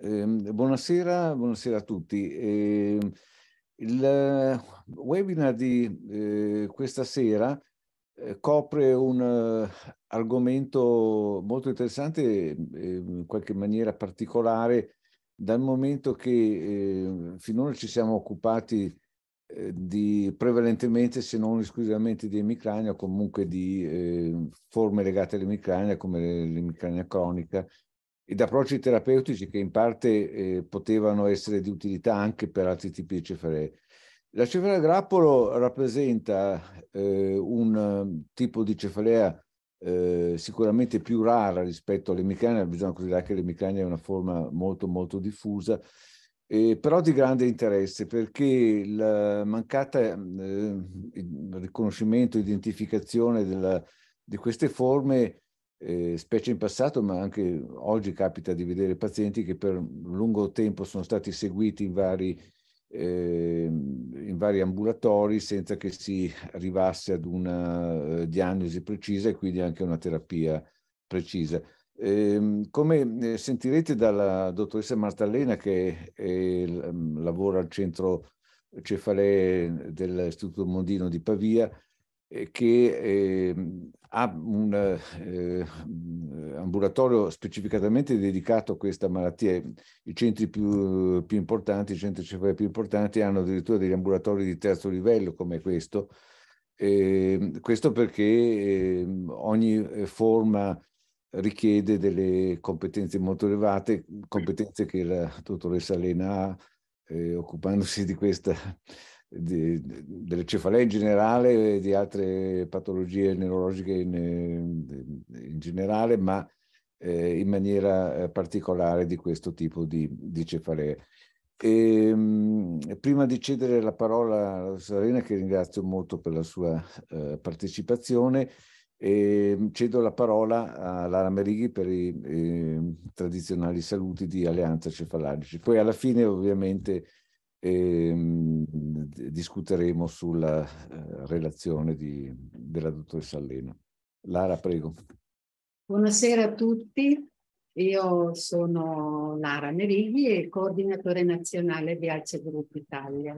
Buonasera a tutti. Il webinar di questa sera copre un argomento molto interessante, in qualche maniera particolare, dal momento che finora ci siamo occupati prevalentemente, se non esclusivamente, di emicrania, o comunque di forme legate all'emicrania, come l'emicrania cronica, ed approcci terapeutici che in parte potevano essere di utilità anche per altri tipi di cefalee. La cefalea a grappolo rappresenta un tipo di cefalea sicuramente più rara rispetto all'emicrania. Bisogna considerare che l'emicrania è una forma molto molto diffusa, però di grande interesse, perché il mancata riconoscimento, identificazione di queste forme, specie in passato, ma anche oggi capita di vedere pazienti che per lungo tempo sono stati seguiti in vari ambulatori senza che si arrivasse ad una diagnosi precisa e quindi anche una terapia precisa. Come sentirete dalla dottoressa Martallena, che lavora al centro cefalee dell'Istituto Mondino di Pavia, che ha un ambulatorio specificatamente dedicato a questa malattia. I centri più importanti, i centri cefalei più importanti, hanno addirittura degli ambulatori di terzo livello come questo. Questo perché ogni forma richiede delle competenze molto elevate, competenze che la dottoressa Lena ha, occupandosi di questa, delle cefalee in generale e di altre patologie neurologiche in generale, ma in maniera particolare di questo tipo di cefalee. Prima di cedere la parola alla dottoressa Lena, che ringrazio molto per la sua partecipazione, cedo la parola a Lara Merighi per i tradizionali saluti di Alleanza Cefalarici. Poi alla fine ovviamente discuteremo sulla relazione della dottoressa Allena. Lara, prego. Buonasera a tutti, io sono Lara Merighi e coordinatore nazionale di Alce Group Italia.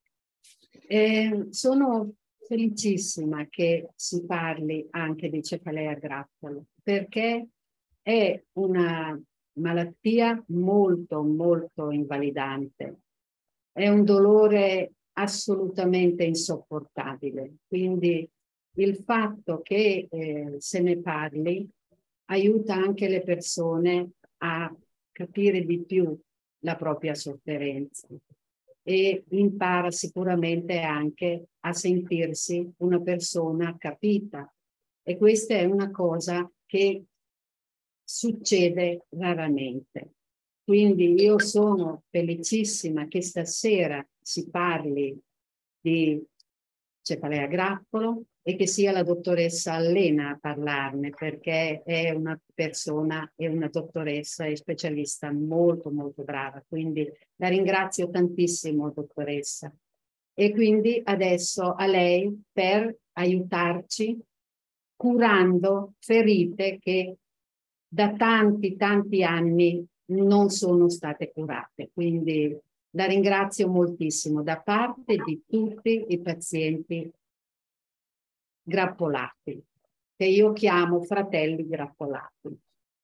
Sono felicissima che si parli anche di cefalea a grappolo, perché è una malattia molto, molto invalidante. È un dolore assolutamente insopportabile. Quindi il fatto che se ne parli aiuta anche le persone a capire di più la propria sofferenza e impara sicuramente anche a sentirsi una persona capita. E questa è una cosa che succede raramente. Quindi io sono felicissima che stasera si parli di cefalea a grappolo e che sia la dottoressa Allena a parlarne, perché è una persona e una dottoressa e specialista molto molto brava. Quindi la ringrazio tantissimo, dottoressa. E quindi adesso a lei per aiutarci curando ferite che da tanti, tanti anni non sono state curate. Quindi la ringrazio moltissimo da parte di tutti i pazienti grappolati, che io chiamo fratelli grappolati.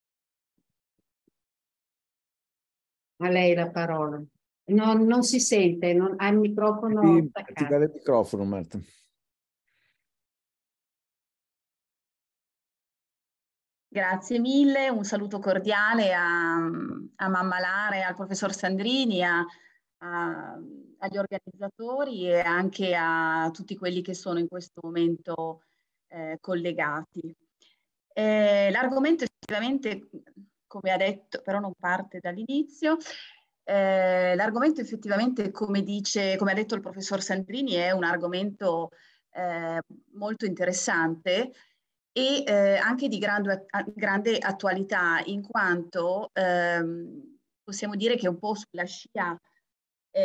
A lei la parola. Non si sente, ha il microfono attaccato. Attivare il microfono, Marta. Grazie mille, un saluto cordiale a Mamma Lara e al professor Sandrini, agli organizzatori e anche a tutti quelli che sono in questo momento collegati. L'argomento effettivamente, come ha detto, però non parte dall'inizio, l'argomento effettivamente, come ha detto il professor Sandrini, è un argomento molto interessante e anche di grande attualità, in quanto possiamo dire che un po' sulla scia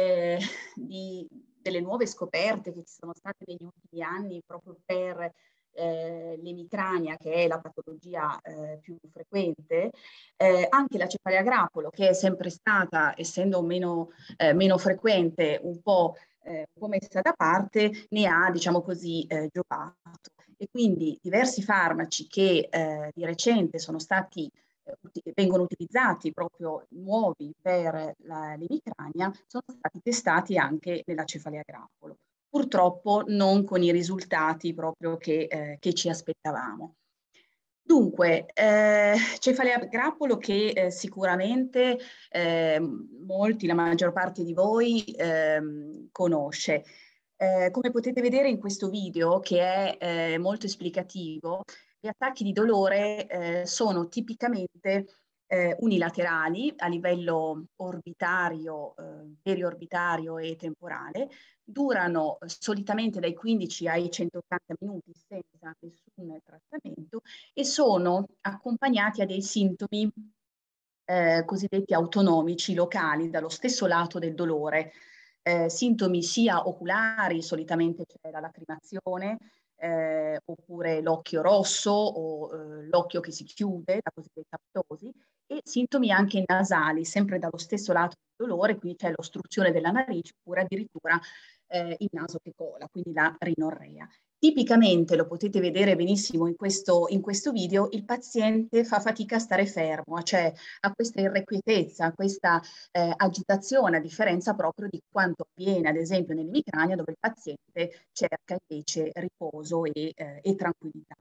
delle nuove scoperte che ci sono state negli ultimi anni proprio per l'emicrania, che è la patologia più frequente, anche la cefalea a grappolo, che è sempre stata, essendo meno frequente, un po' messa da parte, ne ha, diciamo così, giovato. E quindi diversi farmaci che di recente vengono utilizzati proprio nuovi per l'emicrania, sono stati testati anche nella cefalea a grappolo. Purtroppo non con i risultati proprio che ci aspettavamo. Dunque, cefalea a grappolo che sicuramente molti, la maggior parte di voi conosce. Come potete vedere in questo video, che è molto esplicativo, gli attacchi di dolore sono tipicamente unilaterali a livello orbitario, periorbitario e temporale, durano solitamente dai 15 ai 180 minuti senza nessun trattamento e sono accompagnati a dei sintomi cosiddetti autonomici locali dallo stesso lato del dolore. Sintomi sia oculari, solitamente c'è la lacrimazione, oppure l'occhio rosso o l'occhio che si chiude, la cosiddetta ptosi, e sintomi anche nasali, sempre dallo stesso lato del dolore, quindi c'è l'ostruzione della narice oppure addirittura il naso che cola, quindi la rinorrea. Tipicamente, lo potete vedere benissimo in questo video, il paziente fa fatica a stare fermo, cioè a questa irrequietezza, a questa agitazione, a differenza proprio di quanto avviene ad esempio nell'emicrania, dove il paziente cerca invece riposo e tranquillità.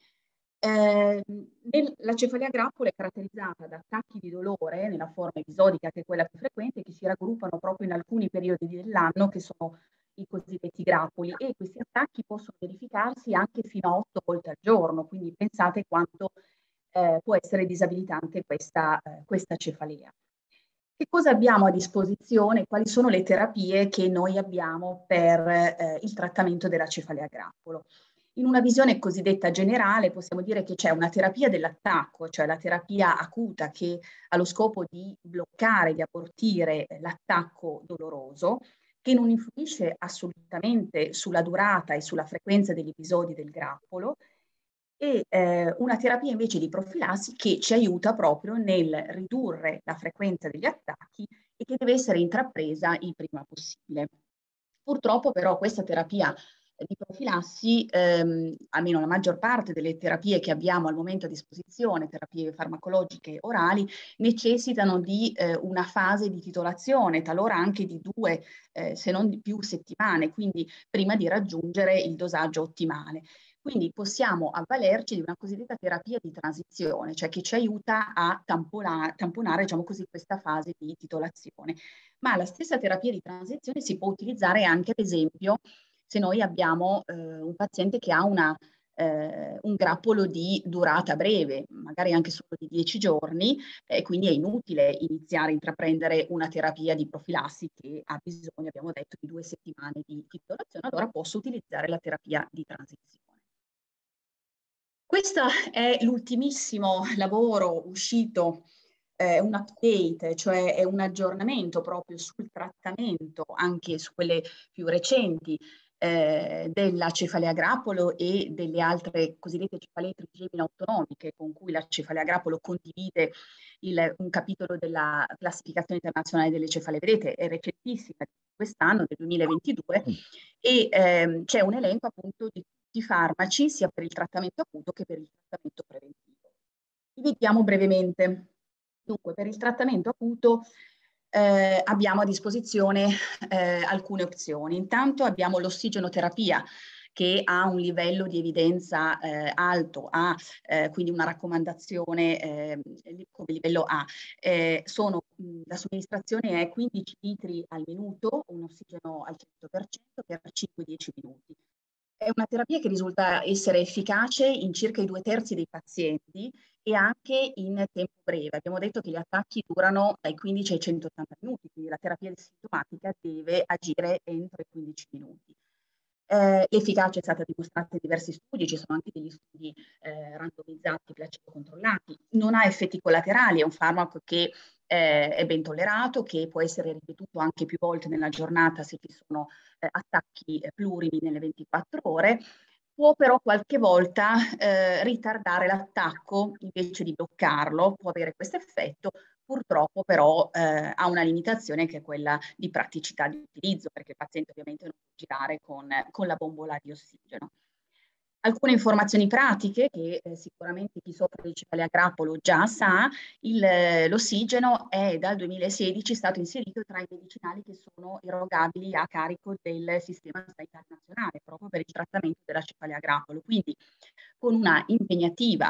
La cefalea a grappolo è caratterizzata da attacchi di dolore nella forma episodica, che è quella più frequente, che si raggruppano proprio in alcuni periodi dell'anno, che sono i cosiddetti grappoli, e questi attacchi possono verificarsi anche fino a 8 volte al giorno, quindi pensate quanto può essere disabilitante questa cefalea. Che cosa abbiamo a disposizione? Quali sono le terapie che noi abbiamo per il trattamento della cefalea a grappolo? In una visione cosiddetta generale possiamo dire che c'è una terapia dell'attacco, cioè la terapia acuta, che ha lo scopo di bloccare, di abortire l'attacco doloroso, che non influisce assolutamente sulla durata e sulla frequenza degli episodi del grappolo, e una terapia invece di profilassi che ci aiuta proprio nel ridurre la frequenza degli attacchi e che deve essere intrapresa il prima possibile. Purtroppo però questa terapia di profilassi, almeno la maggior parte delle terapie che abbiamo al momento a disposizione, terapie farmacologiche orali, necessitano di una fase di titolazione, talora anche di 2, se non di più settimane, quindi prima di raggiungere il dosaggio ottimale. Quindi possiamo avvalerci di una cosiddetta terapia di transizione, cioè che ci aiuta a tamponare, diciamo così, questa fase di titolazione. Ma la stessa terapia di transizione si può utilizzare anche, ad esempio, se noi abbiamo un paziente che ha un grappolo di durata breve, magari anche solo di 10 giorni, quindi è inutile iniziare a intraprendere una terapia di profilassi che ha bisogno, abbiamo detto, di 2 settimane di titolazione, allora posso utilizzare la terapia di transizione. Questo è l'ultimissimo lavoro uscito, un update, cioè è un aggiornamento proprio sul trattamento, anche su quelle più recenti, della cefalea a grappolo e delle altre cosiddette cefalee trigemina autonomiche, con cui la cefalea a grappolo condivide un capitolo della classificazione internazionale delle cefalee. Vedete, è recentissima, di quest'anno, del 2022, e c'è un elenco appunto di farmaci sia per il trattamento acuto che per il trattamento preventivo. Li vediamo brevemente. Dunque, per il trattamento acuto abbiamo a disposizione alcune opzioni. Intanto abbiamo l'ossigenoterapia, che ha un livello di evidenza alto, ha quindi una raccomandazione come livello A. La somministrazione è 15 litri al minuto, un ossigeno al 100% per 5-10 minuti. È una terapia che risulta essere efficace in circa i 2/3 dei pazienti e anche in tempo breve. Abbiamo detto che gli attacchi durano dai 15 ai 180 minuti, quindi la terapia sintomatica deve agire entro i 15 minuti. L'efficacia è stata dimostrata in diversi studi, ci sono anche degli studi randomizzati, placebo controllati, non ha effetti collaterali, è un farmaco che è ben tollerato, che può essere ripetuto anche più volte nella giornata se ci sono attacchi plurimi nelle 24 ore, può però qualche volta ritardare l'attacco invece di bloccarlo, può avere questo effetto. Purtroppo però ha una limitazione che è quella di praticità di utilizzo, perché il paziente ovviamente non può girare con la bombola di ossigeno. Alcune informazioni pratiche che sicuramente chi soffre di cefalea a grappolo già sa: l'ossigeno è dal 2016 stato inserito tra i medicinali che sono erogabili a carico del Sistema Sanitario Nazionale proprio per il trattamento della cefalea a grappolo. Quindi con una impegnativa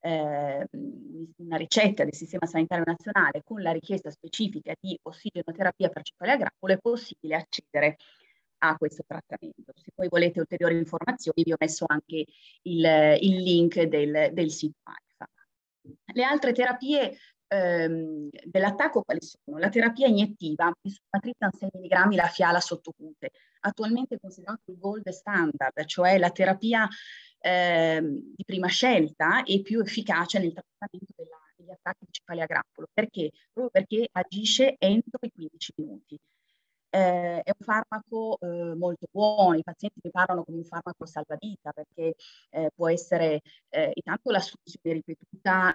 una ricetta del Sistema Sanitario Nazionale con la richiesta specifica di ossigenoterapia per cefalea a grappolo è possibile accedere a questo trattamento. Se poi volete ulteriori informazioni vi ho messo anche il link del sito AIFA. Le altre terapie dell'attacco quali sono? La terapia iniettiva, il sumatriptan 6 mg, la fiala sottocute, attualmente considerato il gold standard, cioè la terapia di prima scelta e più efficace nel trattamento degli attacchi di cefalea a grappolo. Perché? Proprio perché agisce entro i 15 minuti. È un farmaco molto buono, i pazienti ne parlano come un farmaco salvavita, perché può essere, intanto l'assunzione ripetuta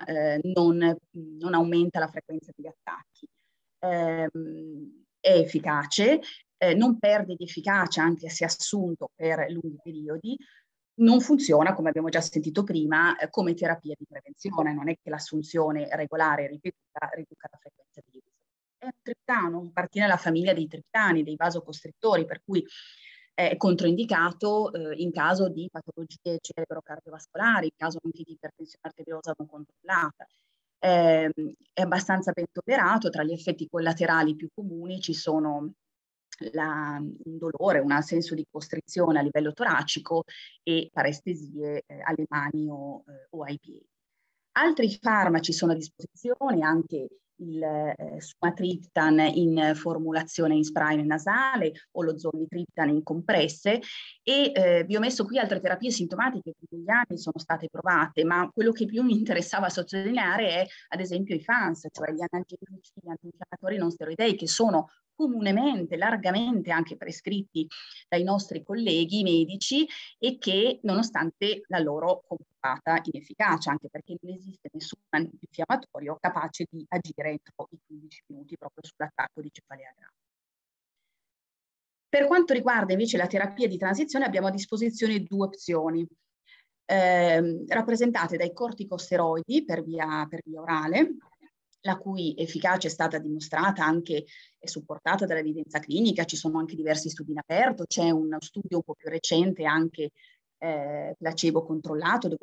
non aumenta la frequenza degli attacchi, è efficace, non perde di efficacia anche se assunto per lunghi periodi, non funziona, come abbiamo già sentito prima, come terapia di prevenzione, non è che l'assunzione regolare e ripetuta riduca la frequenza di uso. È un triptano, appartiene alla famiglia dei triptani, dei vasocostrittori, per cui è controindicato in caso di patologie cerebrocardiovascolari, in caso anche di ipertensione arteriosa non controllata. È abbastanza ben tollerato. Tra gli effetti collaterali più comuni ci sono un dolore, un senso di costrizione a livello toracico e parestesie alle mani o ai piedi. Altri farmaci sono a disposizione, anche il sumatriptan in formulazione in spray nasale o lo zolmitriptan in compresse, e vi ho messo qui altre terapie sintomatiche che negli anni sono state provate, ma quello che più mi interessava sottolineare è ad esempio i FANS, cioè gli analgesici, gli antinfiammatori non steroidei, che sono comunemente, largamente anche prescritti dai nostri colleghi medici e che nonostante la loro comprovata inefficacia, anche perché non esiste nessun antinfiammatorio capace di agire entro i 15 minuti proprio sull'attacco di cefalea grave. Per quanto riguarda invece la terapia di transizione abbiamo a disposizione due opzioni, rappresentate dai corticosteroidi per via orale, la cui efficacia è stata dimostrata anche e supportata dall'evidenza clinica. Ci sono anche diversi studi in aperto, c'è uno studio un po' più recente anche placebo controllato dove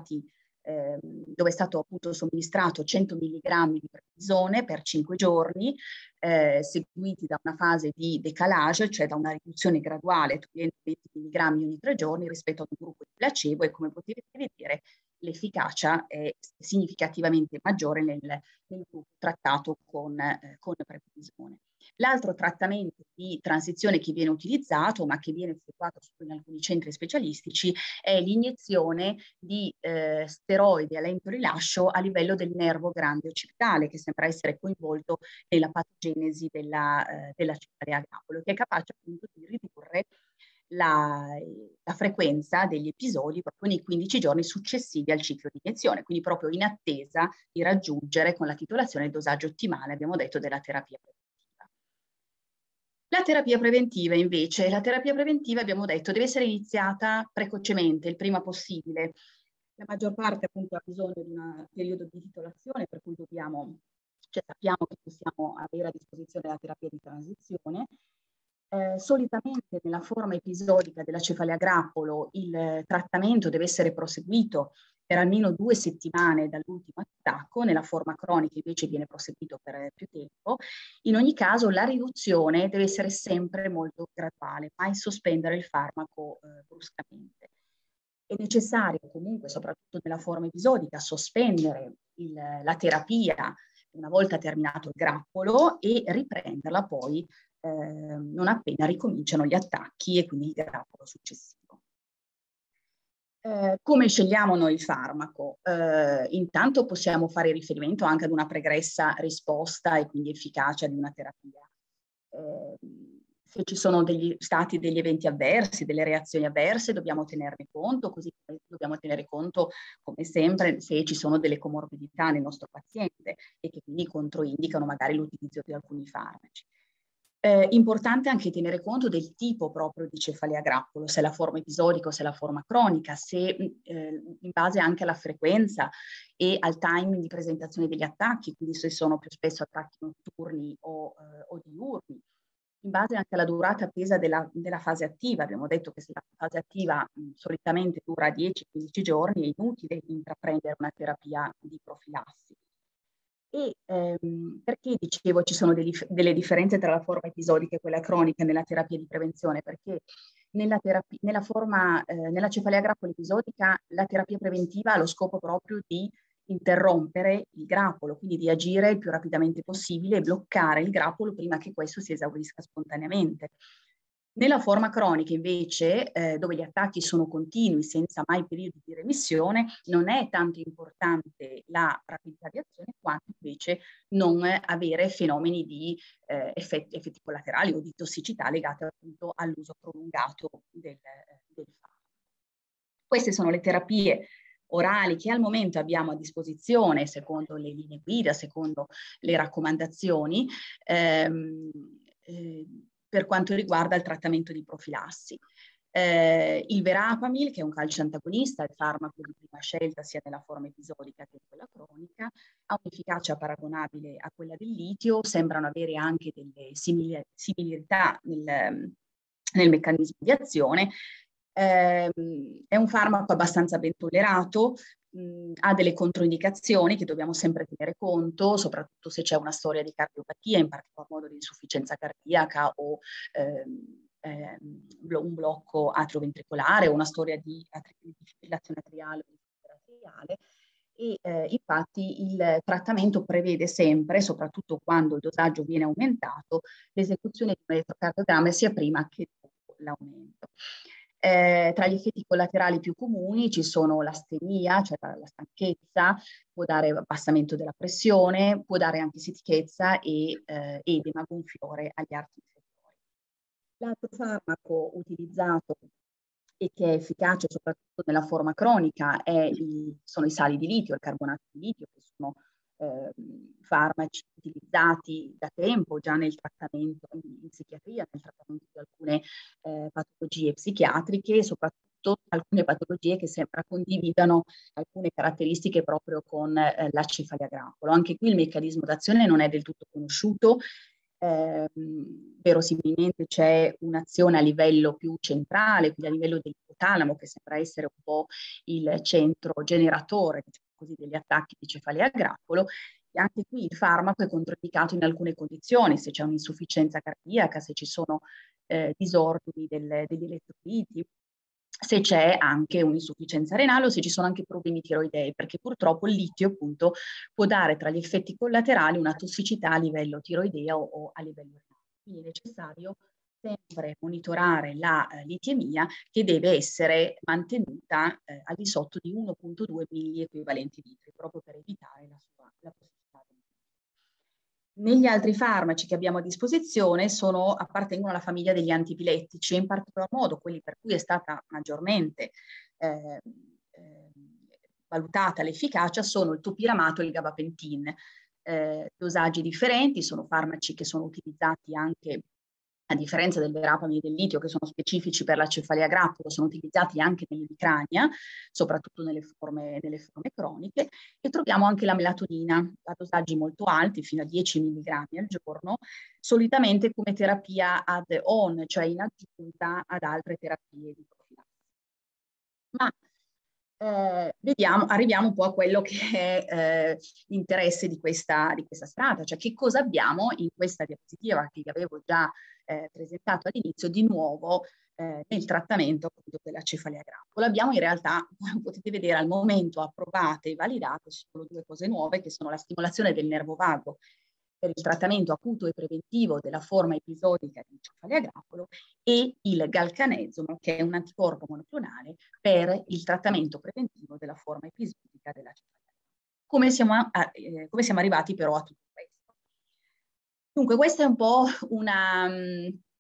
dove è stato appunto somministrato 100 mg di prednisone per 5 giorni, seguiti da una fase di decalage, cioè da una riduzione graduale, togliendo 20 mg ogni 3 giorni rispetto ad un gruppo di placebo, e come potete vedere l'efficacia è significativamente maggiore nel gruppo trattato con prednisone. L'altro trattamento di transizione che viene utilizzato, ma che viene effettuato solo in alcuni centri specialistici, è l'iniezione di steroidi a lento rilascio a livello del nervo grande occipitale, che sembra essere coinvolto nella patogenesi della cefalea a grappolo, che è capace appunto di ridurre la frequenza degli episodi proprio nei 15 giorni successivi al ciclo di iniezione, quindi proprio in attesa di raggiungere con la titolazione il dosaggio ottimale, abbiamo detto, della terapia preventiva. La terapia preventiva invece, abbiamo detto deve essere iniziata precocemente, il prima possibile. La maggior parte appunto ha bisogno di un periodo di titolazione, per cui sappiamo che possiamo avere a disposizione la terapia di transizione. Solitamente nella forma episodica della cefalea a grappolo il trattamento deve essere proseguito per almeno 2 settimane dall'ultimo attacco, nella forma cronica invece viene proseguito per più tempo. In ogni caso la riduzione deve essere sempre molto graduale, mai sospendere il farmaco bruscamente. È necessario comunque, soprattutto nella forma episodica, sospendere la terapia una volta terminato il grappolo e riprenderla poi non appena ricominciano gli attacchi e quindi il grappolo successivo. Come scegliamo noi il farmaco? Intanto possiamo fare riferimento anche ad una pregressa risposta e quindi efficacia di una terapia. se ci sono stati degli eventi avversi, delle reazioni avverse, dobbiamo tenerne conto, così come dobbiamo tenere conto, come sempre, se ci sono delle comorbidità nel nostro paziente e che quindi controindicano magari l'utilizzo di alcuni farmaci. Importante anche tenere conto del tipo proprio di cefalea a grappolo, se è la forma episodica o se è la forma cronica, se in base anche alla frequenza e al timing di presentazione degli attacchi, quindi se sono più spesso attacchi notturni o diurni, in base anche alla durata attesa della fase attiva. Abbiamo detto che se la fase attiva solitamente dura 10-15 giorni, è inutile intraprendere una terapia di profilassi. E perché dicevo ci sono delle differenze tra la forma episodica e quella cronica nella terapia di prevenzione? Perché nella cefalea a grappolo episodica la terapia preventiva ha lo scopo proprio di interrompere il grappolo, quindi di agire il più rapidamente possibile e bloccare il grappolo prima che questo si esaurisca spontaneamente. Nella forma cronica invece, dove gli attacchi sono continui senza mai periodi di remissione, non è tanto importante la rapidità di azione quanto invece non avere fenomeni di effetti collaterali o di tossicità legati appunto all'uso prolungato del farmaco. Queste sono le terapie orali che al momento abbiamo a disposizione secondo le linee guida, secondo le raccomandazioni, per quanto riguarda il trattamento di profilassi. Il Verapamil, che è un calcio antagonista, il farmaco di prima scelta sia nella forma episodica che in quella cronica, ha un'efficacia paragonabile a quella del litio, sembrano avere anche delle similarità nel meccanismo di azione. È un farmaco abbastanza ben tollerato, ha delle controindicazioni che dobbiamo sempre tenere conto, soprattutto se c'è una storia di cardiopatia, in particolar modo di insufficienza cardiaca o un blocco atrioventricolare o una storia di fibrillazione atriale o di atriale. E infatti il trattamento prevede sempre, soprattutto quando il dosaggio viene aumentato, l'esecuzione di un elettrocardiogramma sia prima che dopo l'aumento. Tra gli effetti collaterali più comuni ci sono l'astenia, cioè la stanchezza, può dare abbassamento della pressione, può dare anche setichezza e edema gonfiore agli arti inferiori. L'altro farmaco utilizzato e che è efficace soprattutto nella forma cronica sono i sali di litio, il carbonato di litio, che sono farmaci utilizzati da tempo già nel trattamento in psichiatria, nel trattamento di alcune patologie psichiatriche e soprattutto alcune patologie che sembra condividano alcune caratteristiche proprio con la cefalea a grappolo. Anche qui il meccanismo d'azione non è del tutto conosciuto. Verosimilmente c'è un'azione a livello più centrale, quindi a livello dell'ipotalamo, che sembra essere un po' il centro generatore, diciamo così, degli attacchi di cefalea a grappolo. E anche qui il farmaco è controindicato in alcune condizioni, se c'è un'insufficienza cardiaca, se ci sono disordini degli elettroliti, se c'è anche un'insufficienza renale o se ci sono anche problemi tiroidei, perché purtroppo il litio appunto può dare tra gli effetti collaterali una tossicità a livello tiroideo o a livello renale. Quindi è necessario sempre monitorare la litiemia, che deve essere mantenuta al di sotto di 1,2 milli equivalenti litri, proprio per evitare la tossicità. Negli altri farmaci che abbiamo a disposizione appartengono alla famiglia degli antipilettici, in particolar modo quelli per cui è stata maggiormente valutata l'efficacia sono il topiramato e il gabapentin. Dosaggi differenti, sono farmaci che sono utilizzati anche, a differenza del Verapamil e del litio, che sono specifici per la cefalea a grappolo, sono utilizzati anche nell'emicrania, soprattutto nelle forme croniche, e troviamo anche la melatonina a dosaggi molto alti, fino a 10 mg al giorno, solitamente come terapia add-on, cioè in aggiunta ad altre terapie di profilassi. Ma arriviamo un po' a quello che è l'interesse di questa strada, cioè che cosa abbiamo in questa diapositiva che vi avevo già presentato all'inizio di nuovo nel trattamento appunto della cefalea a grappolo. Abbiamo in realtà, come potete vedere al momento, approvate e validate solo due cose nuove, che sono la stimolazione del nervo vago per il trattamento acuto e preventivo della forma episodica di cefalea a grappolo e il galcanezomo, che è un anticorpo monoclonale per il trattamento preventivo della forma episodica della cefalea a grappolo. Come siamo arrivati però a tutto questo? Dunque, questa è un po'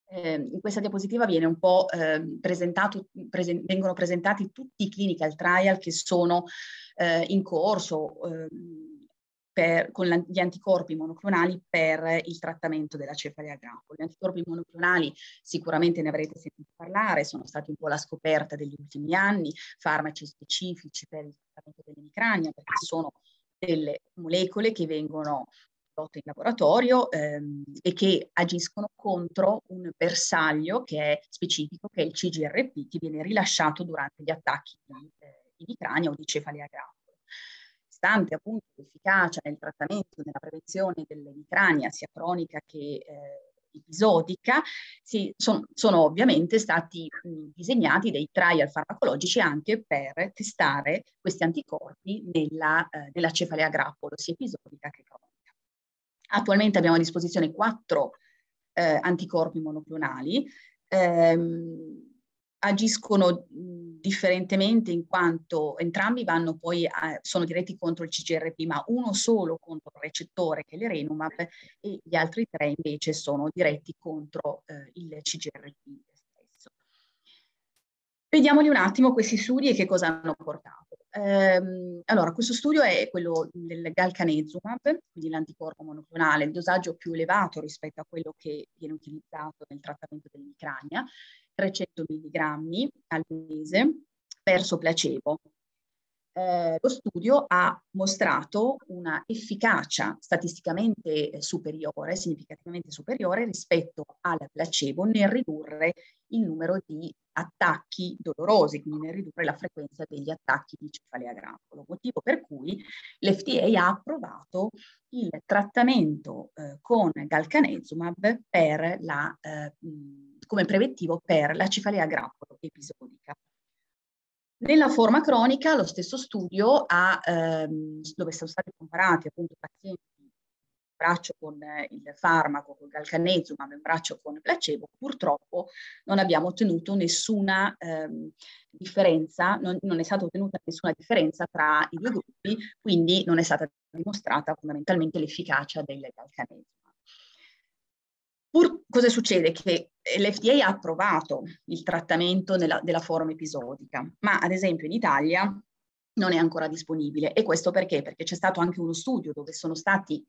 In questa diapositiva viene un po' vengono presentati tutti i clinical trial che sono in corso con gli anticorpi monoclonali per il trattamento della cefalea a grappolo. Gli anticorpi monoclonali sicuramente ne avrete sentito parlare, sono stati un po' la scoperta degli ultimi anni, farmaci specifici per il trattamento dell'emicrania, perché sono delle molecole che vengono in laboratorio e che agiscono contro un bersaglio che è specifico, che è il CGRP, che viene rilasciato durante gli attacchi di emicrania o di cefalea a grappolo. Stante appunto l'efficacia nel trattamento, nella prevenzione dell'emicrania, sia cronica che episodica, sono ovviamente stati disegnati dei trial farmacologici anche per testare questi anticorpi nella cefalea a grappolo, sia episodica che cronica. Attualmente abbiamo a disposizione 4 anticorpi monoclonali, agiscono differentemente in quanto entrambi sono diretti contro il CGRP, ma uno solo contro il recettore che è l'Erenumab e gli altri 3 invece sono diretti contro il CGRP stesso. Vediamoli un attimo questi studi e che cosa hanno portato. Allora, questo studio è quello del galcanezumab, quindi l'anticorpo monoclonale, il dosaggio più elevato rispetto a quello che viene utilizzato nel trattamento dell'emicrania, 300 mg al mese verso placebo. Lo studio ha mostrato una efficacia statisticamente superiore, significativamente superiore rispetto al placebo nel ridurre il numero di attacchi dolorosi, quindi nel ridurre la frequenza degli attacchi di cefalea a grappolo, motivo per cui l'FDA ha approvato il trattamento con galcanezumab come preventivo per la cefalea a grappolo episodica. Nella forma cronica, lo stesso studio dove sono stati comparati appunto pazienti in braccio con il farmaco, con galcanezumab, in braccio con placebo, purtroppo non abbiamo ottenuto nessuna differenza, non è stata ottenuta nessuna differenza tra i 2 gruppi, quindi non è stata dimostrata fondamentalmente l'efficacia del galcanezumab. Cosa succede? Che l'FDA ha approvato il trattamento della forma episodica, ma ad esempio in Italia non è ancora disponibile. E questo perché? Perché c'è stato anche uno studio dove sono stati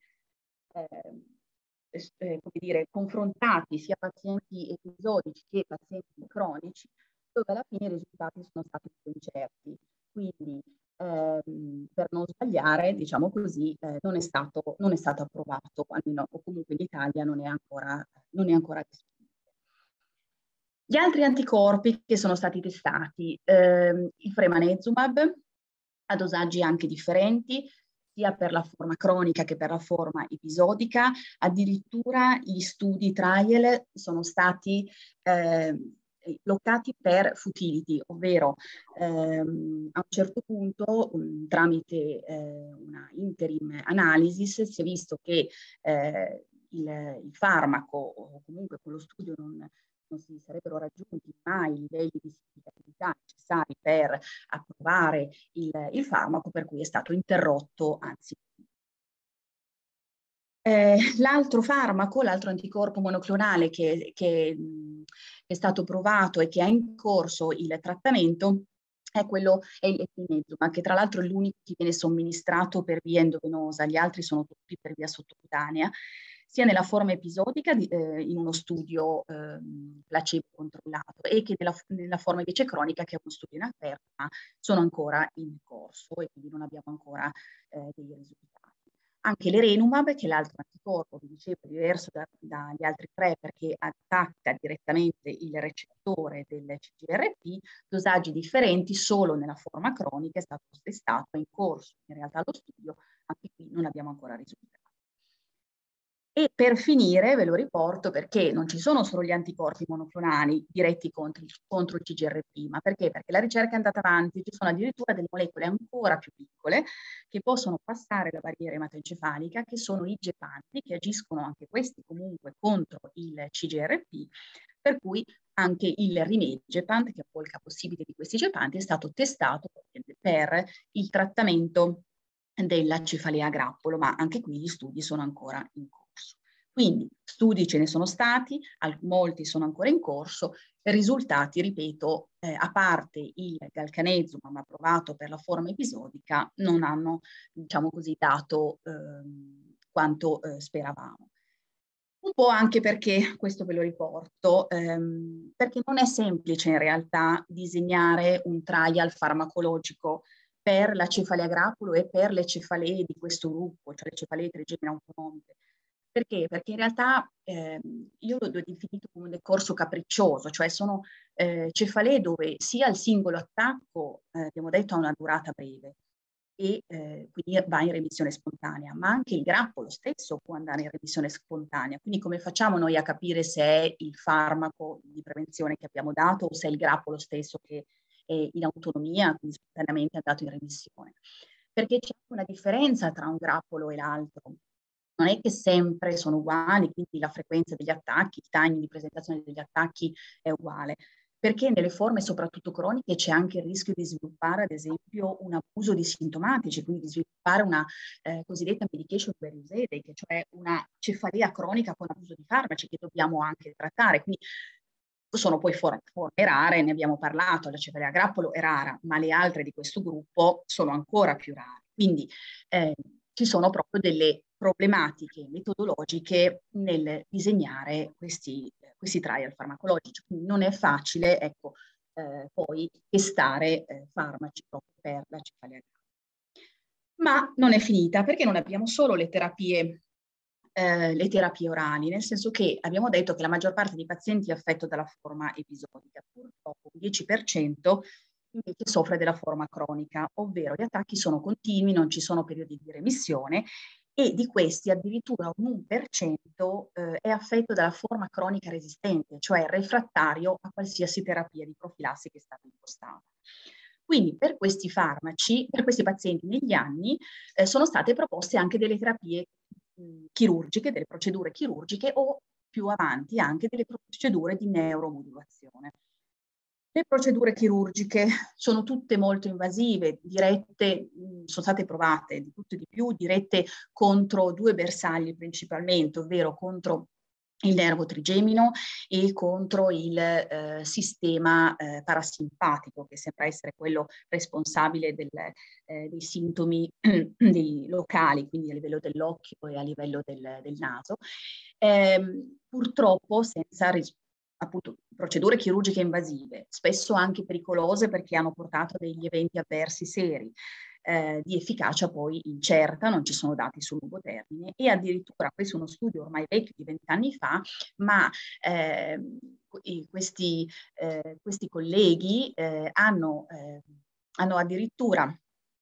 come dire, confrontati sia pazienti episodici che pazienti cronici, dove alla fine i risultati sono stati incerti. Quindi per non sbagliare, diciamo così, non è stato approvato, almeno, o comunque in Italia non è ancora disponibile. Gli altri anticorpi che sono stati testati, il fremanezumab, a dosaggi anche differenti, sia per la forma cronica che per la forma episodica, addirittura gli studi trial sono stati bloccati per futility, ovvero a un certo punto tramite una interim analysis si è visto che il farmaco o comunque con lo studio non si sarebbero raggiunti mai i livelli di significatività necessari per approvare il farmaco, per cui è stato interrotto, anzi. L'altro farmaco, l'altro anticorpo monoclonale che è stato provato e che ha in corso il trattamento è l'efimezumab, che tra l'altro è l'unico che viene somministrato per via endovenosa, gli altri sono tutti per via sottocutanea, sia nella forma episodica in uno studio placebo controllato e che nella forma invece cronica, che è uno studio in aperto, ma sono ancora in corso e quindi non abbiamo ancora dei risultati. Anche l'Erenumab, che è l'altro anticorpo, vi dicevo, diverso dagli altri 3 perché attacca direttamente il recettore del CGRP, dosaggi differenti solo nella forma cronica, è stato testato, è in corso in realtà lo studio, anche qui non abbiamo ancora risultati. E per finire ve lo riporto perché non ci sono solo gli anticorpi monoclonali diretti contro il CGRP, ma perché? Perché la ricerca è andata avanti, ci sono addirittura delle molecole ancora più piccole che possono passare la barriera ematoencefalica, che sono i gepanti, che agiscono anche questi comunque contro il CGRP, per cui anche il rimegepant, che è un po' il capossibile di questi gepanti, è stato testato per il trattamento della cefalea a grappolo, ma anche qui gli studi sono ancora in corso. Quindi studi ce ne sono stati, molti sono ancora in corso, risultati, ripeto, a parte il galcanezumab approvato per la forma episodica, non hanno, diciamo così, dato quanto speravamo. Un po' anche perché, questo ve lo riporto, perché non è semplice in realtà disegnare un trial farmacologico per la cefalea grappolo e per le cefalee di questo gruppo, cioè le cefalee trigemine autonomiche. Perché? Perché in realtà io l'ho definito come un decorso capriccioso, cioè sono cefalee dove sia il singolo attacco, abbiamo detto, ha una durata breve e quindi va in remissione spontanea, ma anche il grappolo stesso può andare in remissione spontanea. Quindi come facciamo noi a capire se è il farmaco di prevenzione che abbiamo dato o se è il grappolo stesso che è in autonomia, quindi spontaneamente è andato in remissione? Perché c'è una differenza tra un grappolo e l'altro. Non è che sempre sono uguali, quindi la frequenza degli attacchi, il timing di presentazione degli attacchi è uguale, perché nelle forme soprattutto croniche c'è anche il rischio di sviluppare ad esempio un abuso di sintomatici, quindi di sviluppare una cosiddetta medication overuse headache, cioè una cefalea cronica con abuso di farmaci che dobbiamo anche trattare. Quindi sono poi forme rare, ne abbiamo parlato, la cefalea a grappolo è rara, ma le altre di questo gruppo sono ancora più rare. Quindi ci sono proprio delle problematiche metodologiche nel disegnare questi trial farmacologici. Quindi non è facile, ecco, poi testare farmaci proprio per la cefalea a grappolo. Ma non è finita, perché non abbiamo solo le terapie orali, nel senso che abbiamo detto che la maggior parte dei pazienti è affetto dalla forma episodica, purtroppo un 10% invece soffre della forma cronica, ovvero gli attacchi sono continui, non ci sono periodi di remissione e di questi addirittura un 1% è affetto dalla forma cronica resistente, cioè refrattario a qualsiasi terapia di profilassi che è stata impostata. Quindi per questi farmaci, per questi pazienti negli anni sono state proposte anche delle terapie chirurgiche, delle procedure chirurgiche o più avanti anche delle procedure di neuromodulazione. Le procedure chirurgiche sono tutte molto invasive, dirette, sono state provate di tutto e di più, dirette contro due bersagli principalmente, ovvero contro il nervo trigemino e contro il sistema parasimpatico, che sembra essere quello responsabile dei sintomi locali, quindi a livello dell'occhio e a livello del naso. Purtroppo senza appunto procedure chirurgiche invasive, spesso anche pericolose perché hanno portato a degli eventi avversi seri, di efficacia poi incerta, non ci sono dati sul lungo termine e addirittura, questo è uno studio ormai vecchio di 20 anni fa, ma questi colleghi hanno addirittura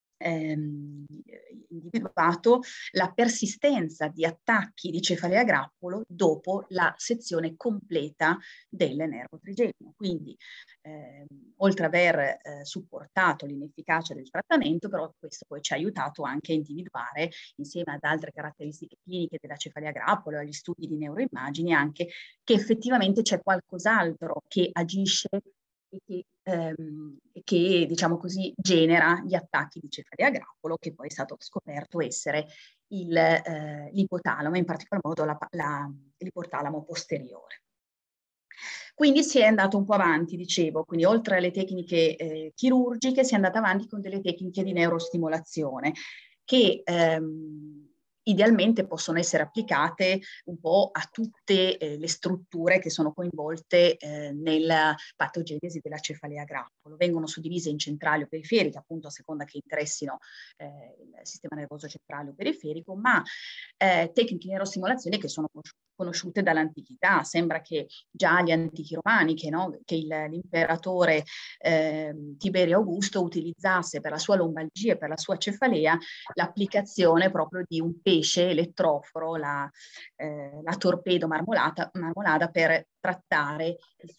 individuato la persistenza di attacchi di cefalea a grappolo dopo la sezione completa del nervo trigemino. Quindi oltre ad aver supportato l'inefficacia del trattamento, però questo poi ci ha aiutato anche a individuare, insieme ad altre caratteristiche cliniche della cefalea a grappolo, agli studi di neuroimmagini, anche che effettivamente c'è qualcos'altro che agisce e che diciamo così genera gli attacchi di cefalea a grappolo, che poi è stato scoperto essere l'ipotalamo, in particolar modo l'ipotalamo posteriore. Quindi si è andato un po' avanti, dicevo, quindi oltre alle tecniche chirurgiche si è andata avanti con delle tecniche di neurostimolazione che idealmente possono essere applicate un po' a tutte le strutture che sono coinvolte nella patogenesi della cefalea a grappolo. Vengono suddivise in centrali o periferiche, appunto a seconda che interessino il sistema nervoso centrale o periferico, ma tecniche di neurostimolazione che sono conosciute dall'antichità. Sembra che già gli antichi romani, che l'imperatore Tiberio Augusto utilizzasse per la sua lombalgia e per la sua cefalea l'applicazione proprio di un pesce elettroforo, la torpedo marmolata per trattare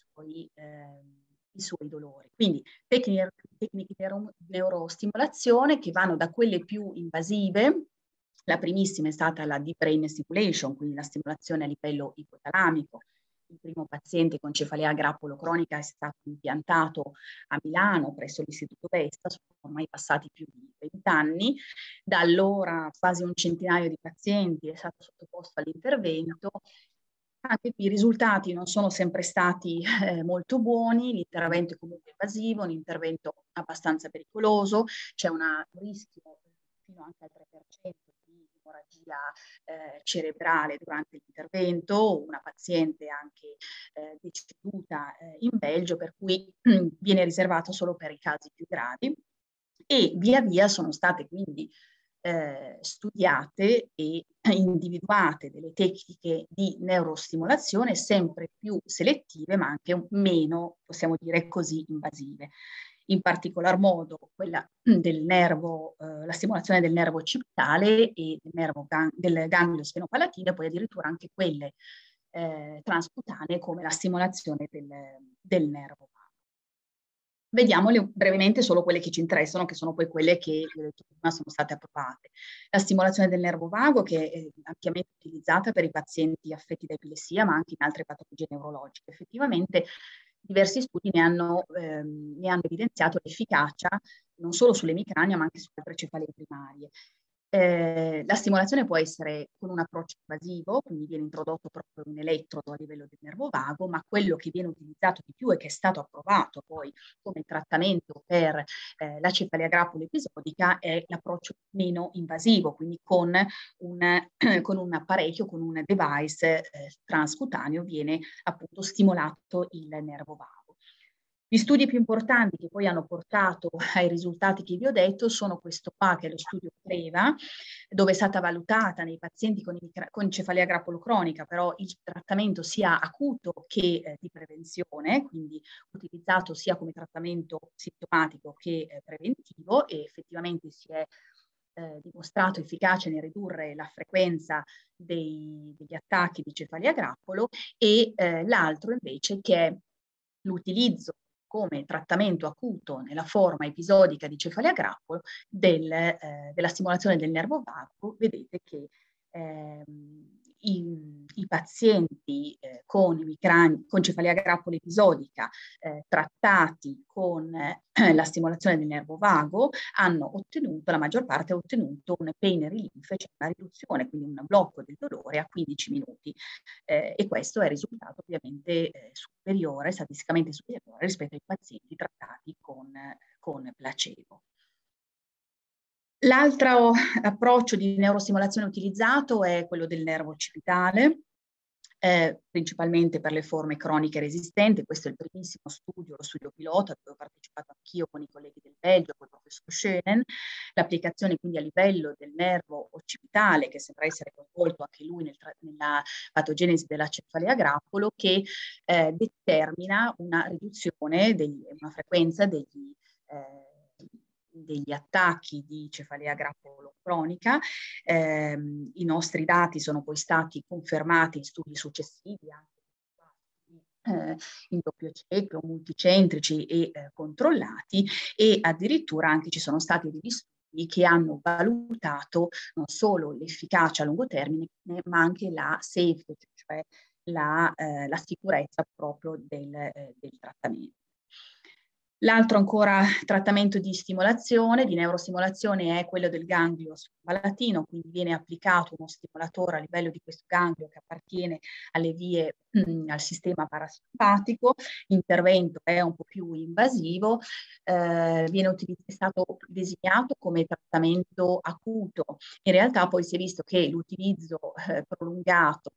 i suoi dolori. Quindi tecniche di neurostimolazione che vanno da quelle più invasive. La primissima è stata la deep brain stimulation, quindi la stimolazione a livello ipotalamico, Il primo paziente con cefalea a grappolo cronica è stato impiantato a Milano presso l'Istituto Vesta, sono ormai passati più di 20 anni. Da allora quasi un centinaio di pazienti è stato sottoposto all'intervento. Anche qui i risultati non sono sempre stati molto buoni, l'intervento è comunque invasivo, un intervento abbastanza pericoloso, c'è un rischio fino anche al 3% di emorragia cerebrale durante l'intervento, una paziente anche deceduta in Belgio, per cui viene riservato solo per i casi più gravi, e via via sono state quindi studiate e individuate delle tecniche di neurostimolazione sempre più selettive, ma anche meno, possiamo dire così, invasive. In particolar modo quella del nervo, la stimolazione del nervo occipitale e del ganglio sfenopalatino, e poi addirittura anche quelle transcutanee come la stimolazione del nervo. Vediamole brevemente solo quelle che ci interessano, che sono poi quelle che vi ho detto prima sono state approvate. La stimolazione del nervo vago, che è ampiamente utilizzata per i pazienti affetti da epilessia, ma anche in altre patologie neurologiche. Effettivamente diversi studi ne hanno evidenziato l'efficacia non solo sull'emicrania, ma anche sulle altre cefalee primarie. La stimolazione può essere con un approccio invasivo, quindi viene introdotto proprio un elettrodo a livello del nervo vago, ma quello che viene utilizzato di più e che è stato approvato poi come trattamento per la cefalea a grappolo episodica è l'approccio meno invasivo, quindi con un apparecchio, con un device transcutaneo viene appunto stimolato il nervo vago. Gli studi più importanti che poi hanno portato ai risultati che vi ho detto sono questo qua, che è lo studio CREVA, dove è stata valutata nei pazienti con cefalea a grappolo cronica, però il trattamento sia acuto che di prevenzione, quindi utilizzato sia come trattamento sintomatico che preventivo, e effettivamente si è dimostrato efficace nel ridurre la frequenza degli attacchi di cefalea a grappolo, e l'altro invece che è l'utilizzo come trattamento acuto nella forma episodica di cefalea a grappolo della stimolazione del nervo vago. Vedete che i pazienti con cefalea a grappolo episodica trattati con la stimolazione del nervo vago hanno ottenuto, la maggior parte ha ottenuto un pain relief, cioè una riduzione, quindi un blocco del dolore a 15 minuti. E questo è risultato ovviamente superiore, statisticamente superiore rispetto ai pazienti trattati con placebo. L'altro approccio di neurostimolazione utilizzato è quello del nervo occipitale, principalmente per le forme croniche resistenti. Questo è il primissimo studio, lo studio pilota, dove ho partecipato anch'io con i colleghi del Belgio, con il professor Schönen. L'applicazione quindi a livello del nervo occipitale, che sembra essere coinvolto anche lui nella patogenesi della cefalea a grappolo, che determina una riduzione, una frequenza degli attacchi di cefalea a grappolo cronica. I nostri dati sono poi stati confermati in studi successivi, anche in doppio cieco, multicentrici e controllati, e addirittura anche ci sono stati degli studi che hanno valutato non solo l'efficacia a lungo termine, ma anche la safety, cioè la sicurezza proprio del trattamento. L'altro ancora trattamento di stimolazione, di neurostimolazione, è quello del ganglio sfenopalatino, quindi viene applicato uno stimolatore a livello di questo ganglio che appartiene alle vie, al sistema parasimpatico. L'intervento è un po' più invasivo, è stato designato come trattamento acuto. In realtà poi si è visto che l'utilizzo prolungato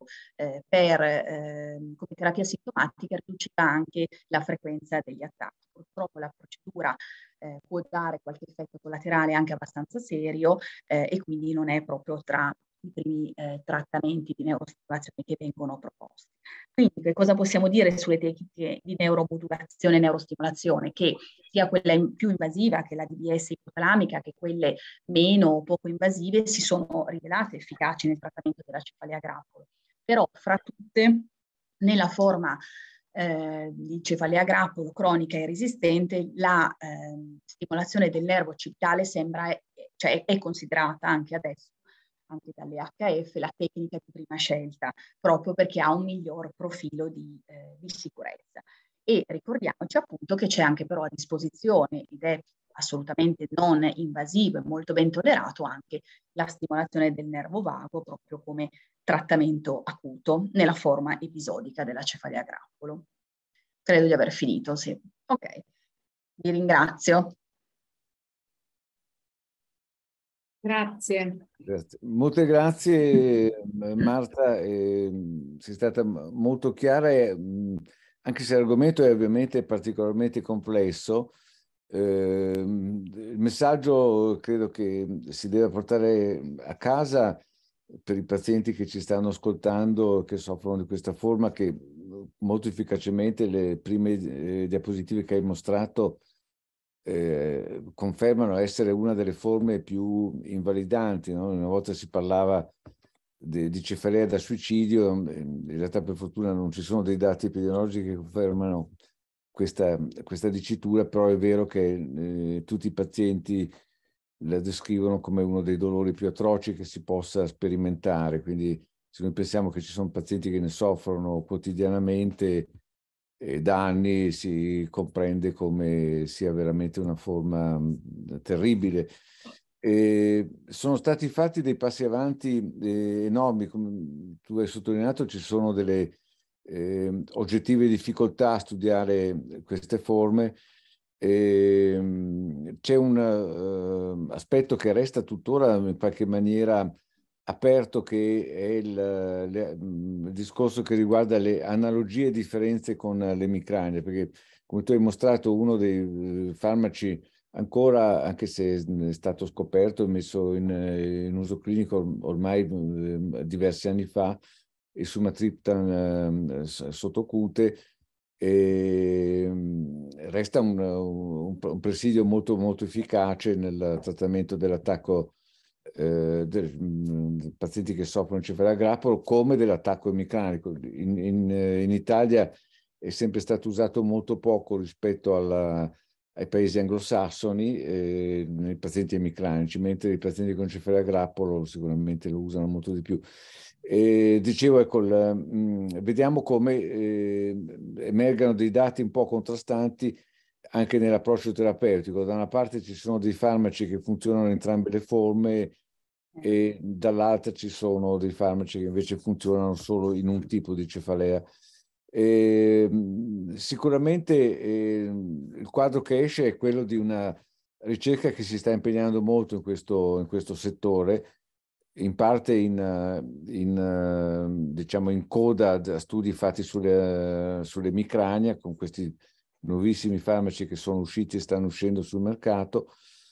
come terapia sintomatica riduce anche la frequenza degli attacchi. Purtroppo la procedura può dare qualche effetto collaterale anche abbastanza serio, e quindi non è proprio tra i primi trattamenti di neurostimolazione che vengono proposti. Quindi che cosa possiamo dire sulle tecniche di neuromodulazione e neurostimolazione? Che sia quella più invasiva, che la DBS ipotalamica, che quelle meno o poco invasive, si sono rivelate efficaci nel trattamento della cefalea a grappolo. Però fra tutte, nella forma di cefalea a grappolo cronica e resistente, la stimolazione del nervo occipitale è considerata anche adesso anche dalle HF, la tecnica di prima scelta, proprio perché ha un miglior profilo di sicurezza. E ricordiamoci appunto che c'è anche però a disposizione, ed è assolutamente non invasivo e molto ben tollerato, anche la stimolazione del nervo vago proprio come trattamento acuto nella forma episodica della cefalea a grappolo. Credo di aver finito, sì. Ok, vi ringrazio. Grazie. Molte grazie Marta, sei stata molto chiara, anche se l'argomento è ovviamente particolarmente complesso. Il messaggio credo che si deve portare a casa per i pazienti che ci stanno ascoltando, che soffrono di questa forma, che molto efficacemente le prime diapositive che hai mostrato confermano essere una delle forme più invalidanti, no? Una volta si parlava di cefalea da suicidio, in realtà per fortuna non ci sono dei dati epidemiologici che confermano questa dicitura, però è vero che tutti i pazienti la descrivono come uno dei dolori più atroci che si possa sperimentare, quindi se noi pensiamo che ci sono pazienti che ne soffrono quotidianamente da anni, si comprende come sia veramente una forma terribile. Sono stati fatti dei passi avanti enormi, come tu hai sottolineato, ci sono delle oggettive difficoltà a studiare queste forme. C'è un aspetto che resta tuttora in qualche maniera aperto, che è il discorso che riguarda le analogie e differenze con l'emicrania, perché come tu hai mostrato uno dei farmaci ancora, anche se è stato scoperto e messo in uso clinico ormai diversi anni fa, il sumatriptan sottocute, resta un presidio molto, molto efficace nel trattamento dell'attacco dei pazienti che soffrono di cefalea a grappolo, come dell'attacco emicranico. In Italia è sempre stato usato molto poco rispetto ai paesi anglosassoni nei pazienti emicranici, mentre i pazienti con cefalea a grappolo sicuramente lo usano molto di più. Dicevo, ecco, vediamo come emergano dei dati un po' contrastanti anche nell'approccio terapeutico. Da una parte ci sono dei farmaci che funzionano in entrambe le forme e dall'altra ci sono dei farmaci che invece funzionano solo in un tipo di cefalea. Sicuramente il quadro che esce è quello di una ricerca che si sta impegnando molto in questo settore, in parte diciamo in coda a studi fatti sull'emicrania, con questi nuovissimi farmaci che sono usciti e stanno uscendo sul mercato,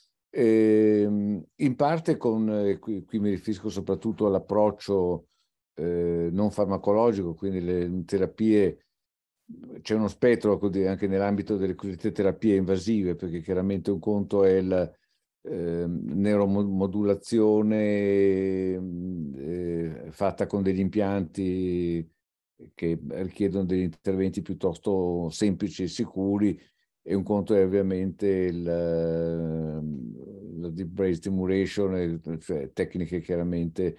in parte qui mi riferisco soprattutto all'approccio non farmacologico, quindi le terapie. C'è uno spettro anche nell'ambito delle cosiddette terapie invasive, perché chiaramente un conto è la neuromodulazione fatta con degli impianti che richiedono degli interventi piuttosto semplici e sicuri, e un conto è ovviamente la deep brain stimulation, cioè tecniche chiaramente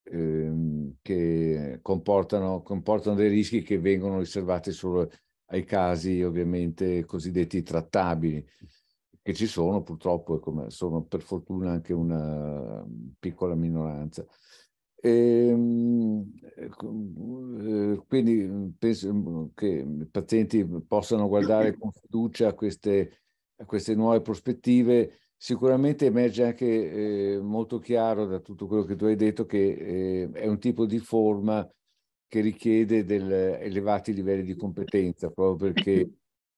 che comportano dei rischi che vengono riservati solo ai casi ovviamente cosiddetti trattabili, che ci sono purtroppo e come sono per fortuna anche una piccola minoranza. Quindi penso che i pazienti possano guardare con fiducia a queste nuove prospettive. Sicuramente emerge anche molto chiaro da tutto quello che tu hai detto che è un tipo di forma che richiede elevati livelli di competenza, proprio perché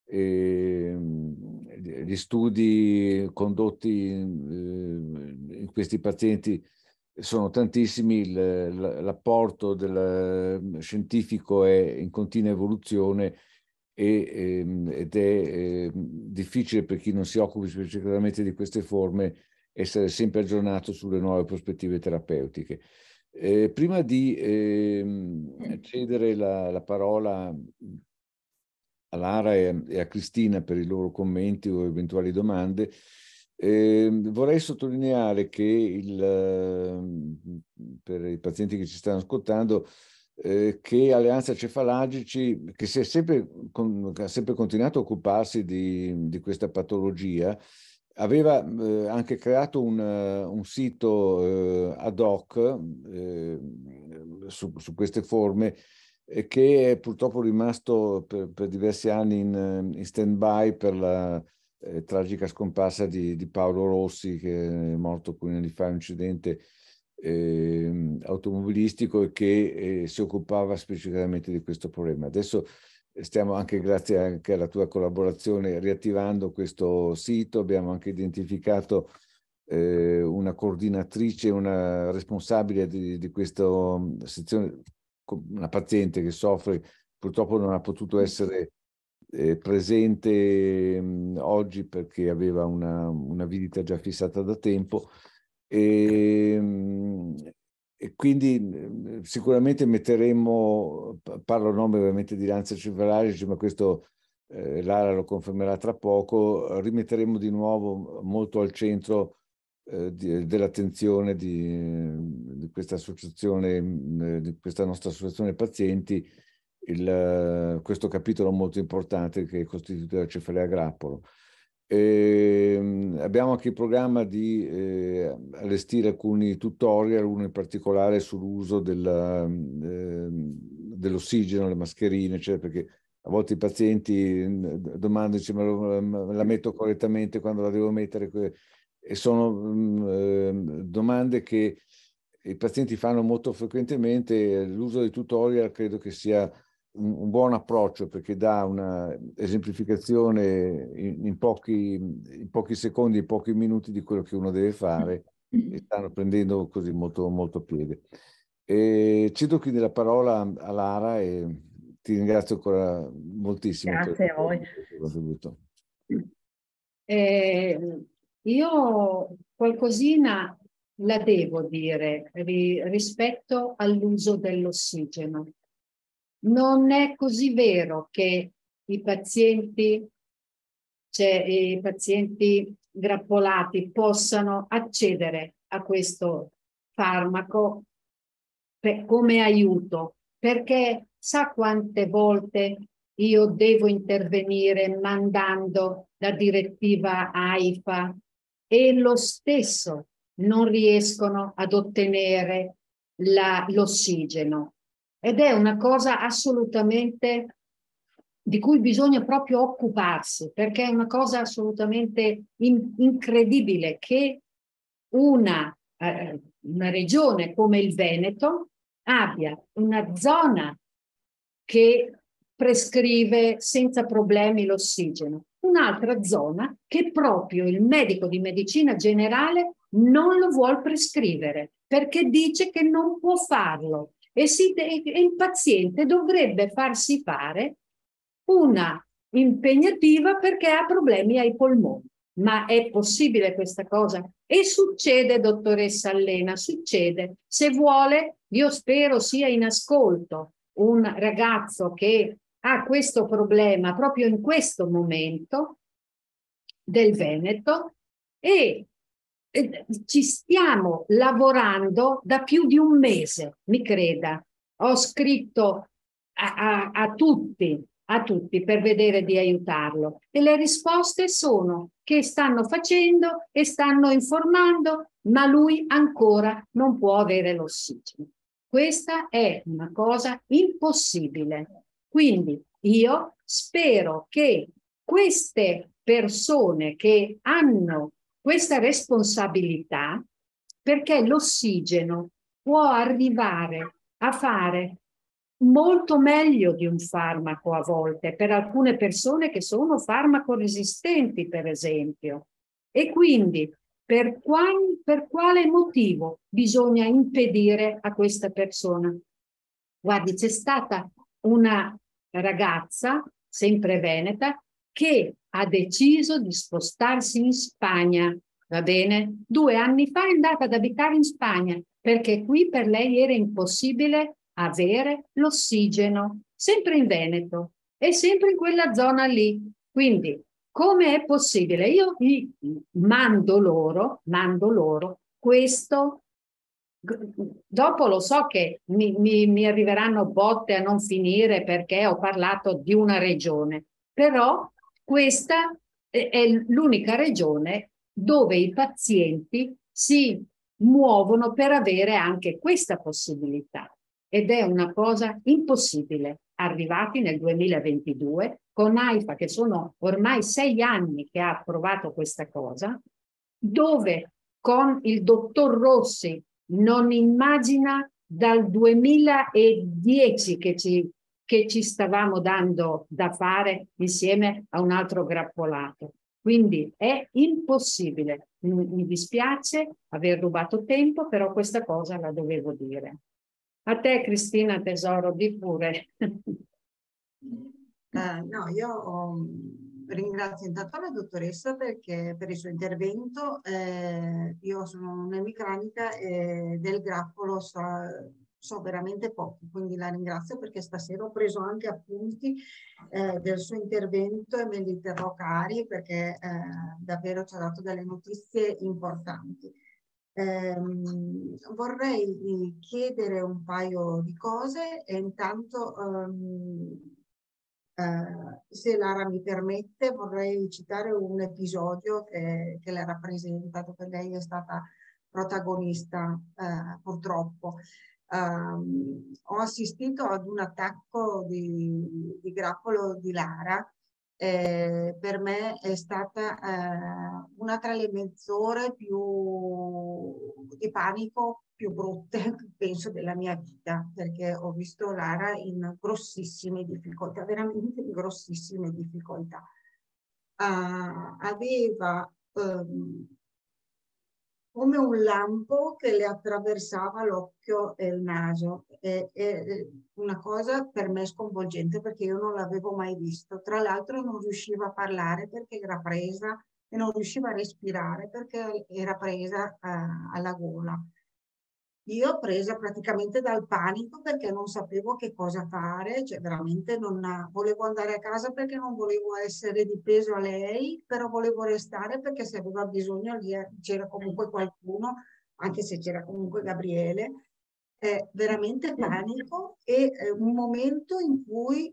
gli studi condotti in questi pazienti sono tantissimi, l'apporto del scientifico è in continua evoluzione ed è difficile per chi non si occupi specificamente di queste forme essere sempre aggiornato sulle nuove prospettive terapeutiche. Prima di cedere la parola a Lara e a Cristina per i loro commenti o eventuali domande, vorrei sottolineare che per i pazienti che ci stanno ascoltando, che Alleanza Cefalagici, che ha sempre continuato a occuparsi di questa patologia, aveva anche creato un sito ad hoc su queste forme, che è purtroppo rimasto per diversi anni in stand-by per la tragica scomparsa di Paolo Rossi, che è morto alcuni anni fa in un incidente automobilistico, e che si occupava specificamente di questo problema. Adesso stiamo, anche grazie anche alla tua collaborazione, riattivando questo sito. Abbiamo anche identificato una coordinatrice, una responsabile di questa sezione, una paziente che soffre, purtroppo non ha potuto essere presente oggi perché aveva una visita già fissata da tempo, e quindi sicuramente metteremo, parlo a nome ovviamente di Alleanza Cefalagici, ma questo Lara lo confermerà tra poco, rimetteremo di nuovo molto al centro dell'attenzione di questa associazione, di questa nostra associazione pazienti, questo capitolo molto importante che è costituito da cefalea a grappolo. Abbiamo anche il programma di allestire alcuni tutorial, uno in particolare sull'uso dell'ossigeno, le mascherine, cioè, perché a volte i pazienti domandano, ma la metto correttamente quando la devo mettere? E sono domande che i pazienti fanno molto frequentemente. L'uso dei tutorial credo che sia un buon approccio, perché dà una esemplificazione in pochi secondi, in pochi minuti di quello che uno deve fare, e stanno prendendo così molto, molto piede. Cedo quindi la parola a Lara e ti ringrazio ancora moltissimo. Grazie a voi. Per il tuo contributo. Io qualcosina la devo dire rispetto all'uso dell'ossigeno. Non è così vero che i pazienti grappolati possano accedere a questo farmaco come aiuto, perché sa quante volte io devo intervenire mandando la direttiva AIFA e lo stesso non riescono ad ottenere l'ossigeno. Ed è una cosa assolutamente di cui bisogna proprio occuparsi, perché è una cosa assolutamente incredibile che una regione come il Veneto abbia una zona che prescrive senza problemi l'ossigeno, un'altra zona che proprio il medico di medicina generale non lo vuol prescrivere perché dice che non può farlo, e il paziente dovrebbe farsi fare una impegnativa perché ha problemi ai polmoni. Ma è possibile questa cosa? E succede, dottoressa Allena, succede. Se vuole, io spero sia in ascolto un ragazzo che ha questo problema proprio in questo momento del Veneto, e ci stiamo lavorando da più di un mese, mi creda. Ho scritto a tutti per vedere di aiutarlo, e le risposte sono che stanno facendo e stanno informando, ma lui ancora non può avere l'ossigeno. Questa è una cosa impossibile. Quindi io spero che queste persone che hanno questa responsabilità, perché l'ossigeno può arrivare a fare molto meglio di un farmaco a volte, per alcune persone che sono farmaco resistenti, per esempio. E quindi per quale motivo bisogna impedire a questa persona? Guardi, c'è stata una ragazza, sempre veneta, che ha deciso di spostarsi in Spagna, va bene? 2 anni fa è andata ad abitare in Spagna, perché qui per lei era impossibile avere l'ossigeno, sempre in Veneto e sempre in quella zona lì. Quindi, come è possibile? Io mando loro questo dopo lo so che mi arriveranno botte a non finire perché ho parlato di una regione, però questa è l'unica regione dove i pazienti si muovono per avere anche questa possibilità. Ed è una cosa impossibile, arrivati nel 2022 con AIFA, che sono ormai 6 anni che ha approvato questa cosa, dove con il dottor Rossi non immagina dal 2010 che ci stavamo dando da fare insieme a un altro grappolato. Quindi è impossibile. Mi dispiace aver rubato tempo, però questa cosa la dovevo dire. A te, Cristina Tesoro, di pure. No, io ringrazio intanto la dottoressa perché per il suo intervento. Io sono un'emicranica e del grappolo so veramente poco, quindi la ringrazio perché stasera ho preso anche appunti del suo intervento e me li terrò cari perché davvero ci ha dato delle notizie importanti. Vorrei chiedere un paio di cose e intanto se Lara mi permette vorrei citare un episodio che le rappresenta, dove lei è stata protagonista purtroppo. Ho assistito ad un attacco di grappolo di Lara. Per me è stata una tra le mezz'ore di panico più brutte, penso, della mia vita, perché ho visto Lara in grossissime difficoltà, veramente in grossissime difficoltà. Aveva come un lampo che le attraversava l'occhio e il naso. È una cosa per me sconvolgente perché io non l'avevo mai visto. Tra l'altro non riusciva a parlare perché era presa e non riusciva a respirare perché era presa alla gola. Io presa praticamente dal panico perché non sapevo che cosa fare, cioè veramente volevo andare a casa perché non volevo essere di peso a lei, però volevo restare perché se aveva bisogno lì c'era comunque qualcuno, anche se c'era comunque Gabriele. Veramente panico e un momento in cui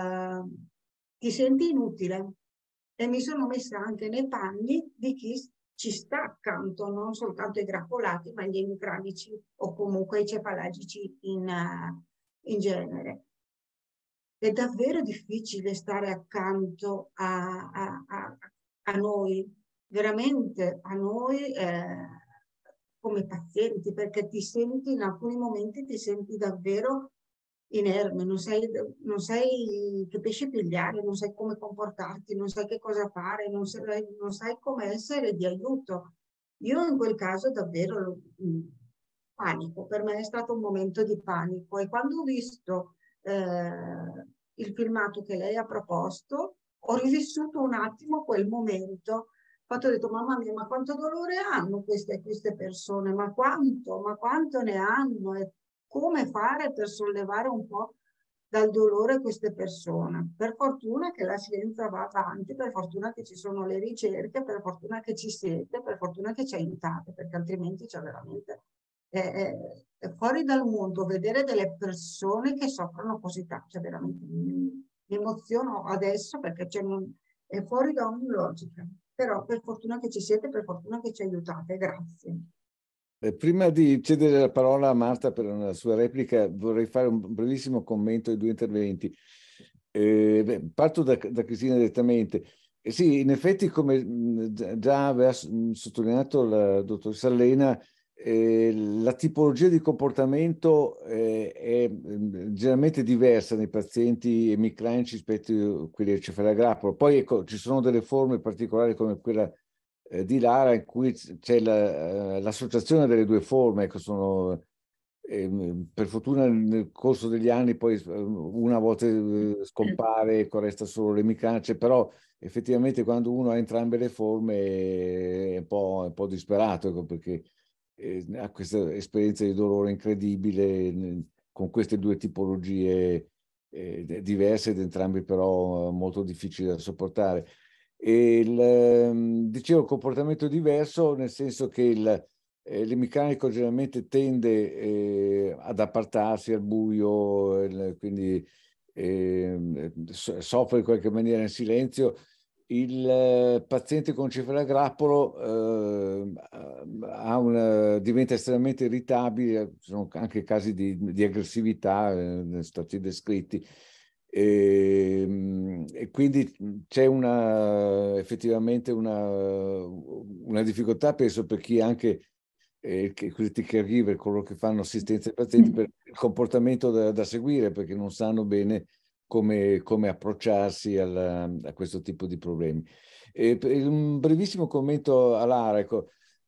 ti senti inutile. E mi sono messa anche nei panni di chi ci sta accanto, non soltanto i grappolati, ma gli emicranici o comunque i cefalagici in genere. È davvero difficile stare accanto a noi, veramente a noi come pazienti, perché ti senti, in alcuni momenti ti senti davvero inerme, non sai che pesce pigliare, non sai come comportarti, non sai che cosa fare, non sai come essere di aiuto. Io in quel caso davvero panico, per me è stato un momento di panico e quando ho visto il filmato che lei ha proposto, ho rivissuto un attimo quel momento. Ho detto, mamma mia, ma quanto dolore hanno queste persone, ma quanto ne hanno e come fare per sollevare un po' dal dolore queste persone. Per fortuna che la scienza va avanti, per fortuna che ci sono le ricerche, per fortuna che ci siete, per fortuna che ci aiutate, perché altrimenti c'è veramente è fuori dal mondo vedere delle persone che soffrono così tanto, cioè veramente mi emoziono adesso perché è fuori da ogni logica. Però per fortuna che ci siete, per fortuna che ci aiutate, grazie. Prima di cedere la parola a Marta per una sua replica, vorrei fare un brevissimo commento ai due interventi. Parto da Cristina direttamente. Sì, in effetti, come già aveva sottolineato la dottoressa Allena, la tipologia di comportamento è generalmente diversa nei pazienti emicranici rispetto a quelli del cefalea grappolo. Poi ecco, ci sono delle forme particolari come quella di Lara in cui c'è l'associazione delle due forme. Ecco, per fortuna nel corso degli anni poi una volta scompare, ecco, resta solo l'emicranice, però effettivamente quando uno ha entrambe le forme è un po' disperato, ecco, perché ha questa esperienza di dolore incredibile con queste due tipologie diverse ed entrambi però molto difficili da sopportare. E dicevo, comportamento diverso nel senso che l'emicrinico generalmente tende ad appartarsi al buio, quindi soffre in qualche maniera in silenzio. Il paziente con cefalea a grappolo diventa estremamente irritabile, ci sono anche casi di aggressività stati descritti, e quindi c'è effettivamente una difficoltà, penso, per chi anche questi caregiver, coloro che fanno assistenza ai pazienti, per il comportamento da seguire, perché non sanno bene come approcciarsi a questo tipo di problemi. Un brevissimo commento a Lara, ecco,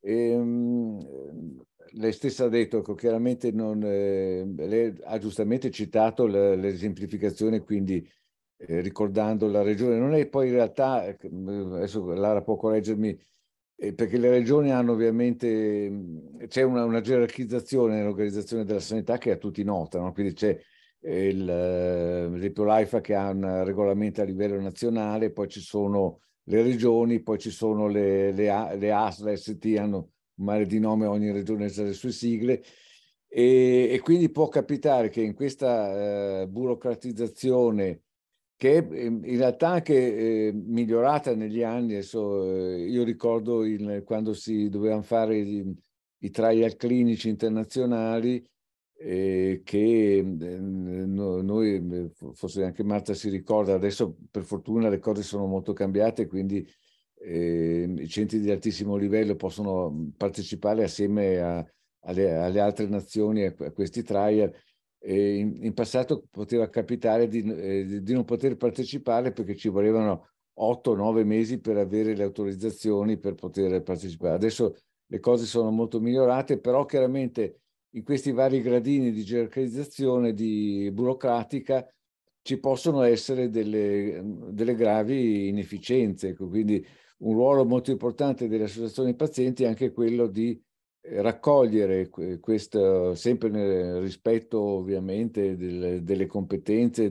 lei stessa ha detto, ecco, chiaramente lei ha giustamente citato l'esemplificazione, quindi ricordando la regione, non è poi in realtà, adesso Lara può correggermi, perché le regioni hanno ovviamente, c'è una gerarchizzazione nell'organizzazione della sanità che a tutti nota, no? Quindi c'è l'esempio l'AIFA che ha un regolamento a livello nazionale, poi ci sono le regioni, poi ci sono le ASL, le ST, hanno un mare di nome, ogni regione ha le sue sigle, e quindi può capitare che in questa burocratizzazione, che è in realtà anche migliorata negli anni. Adesso, io ricordo quando si dovevano fare i trial clinici internazionali, che noi, forse anche Marta si ricorda, adesso per fortuna le cose sono molto cambiate, quindi i centri di altissimo livello possono partecipare assieme alle altre nazioni a questi trial. In passato poteva capitare di non poter partecipare perché ci volevano 8-9 mesi per avere le autorizzazioni per poter partecipare. Adesso le cose sono molto migliorate, però chiaramente in questi vari gradini di gerarchizzazione burocratica ci possono essere delle gravi inefficienze. Quindi un ruolo molto importante delle associazioni pazienti è anche quello di raccogliere questo, sempre nel rispetto ovviamente delle competenze,